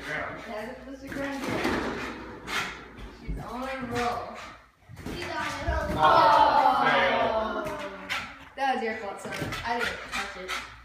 ground. Hasn't touched the ground yet. She's on a roll. She's on a roll. Oh, fail. That was your fault, son. I didn't touch it.